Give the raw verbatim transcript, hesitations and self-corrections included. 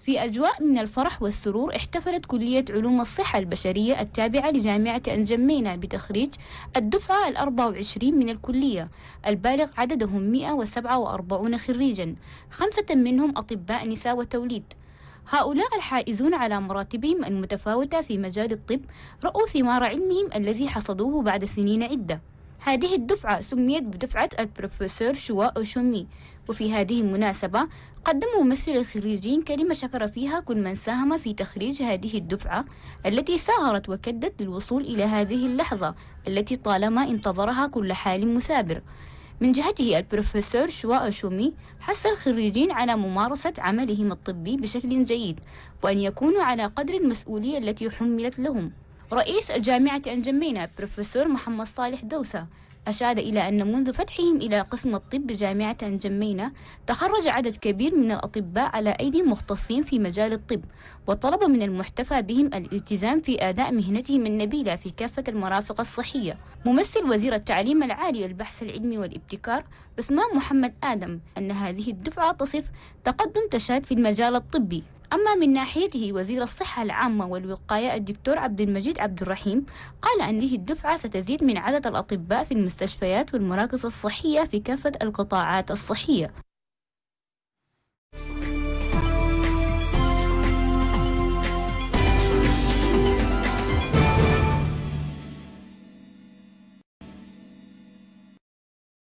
في أجواء من الفرح والسرور احتفلت كلية علوم الصحة البشرية التابعة لجامعة الجمينة بتخريج الدفعة الأربع وعشرين من الكلية، البالغ عددهم مئة وسبعة وأربعين خريجا، خمسة منهم أطباء نساء وتوليد. هؤلاء الحائزون على مراتبهم المتفاوتة في مجال الطب رأوا ثمار علمهم الذي حصدوه بعد سنين عدة. هذه الدفعة سميت بدفعة البروفيسور شوا أوشومي، وفي هذه المناسبة قدم ممثل الخريجين كلمة شكر فيها كل من ساهم في تخريج هذه الدفعة التي ساهرت وكدت للوصول إلى هذه اللحظة التي طالما انتظرها كل حال مثابر. من جهته البروفيسور شوا أوشومي حث الخريجين على ممارسة عملهم الطبي بشكل جيد، وأن يكونوا على قدر المسؤولية التي حملت لهم. رئيس الجامعة الجمينة بروفيسور محمد صالح دوسة أشاد إلى أن منذ فتحهم إلى قسم الطب بجامعة الجمينة تخرج عدد كبير من الأطباء على أيدي مختصين في مجال الطب، وطلب من المحتفى بهم الالتزام في أداء مهنتهم النبيلة في كافة المرافق الصحية. ممثل وزير التعليم العالي والبحث العلمي والابتكار بسمان محمد آدم أن هذه الدفعة تصف تقدم تشاد في المجال الطبي. أما من ناحيته وزير الصحة العامة والوقاية الدكتور عبد المجيد عبد الرحيم قال أن هذه الدفعة ستزيد من عدد الأطباء في المستشفيات والمراكز الصحية في كافة القطاعات الصحية.